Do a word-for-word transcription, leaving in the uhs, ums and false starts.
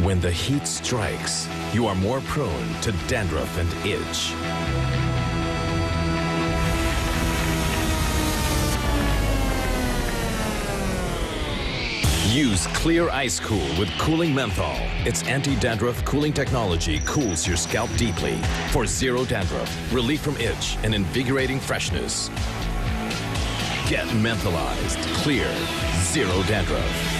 When the heat strikes, you are more prone to dandruff and itch. Use Clear Ice Cool with cooling menthol. Its anti-dandruff cooling technology cools your scalp deeply for zero dandruff, relief from itch, and invigorating freshness. Get mentholized, clear, zero dandruff.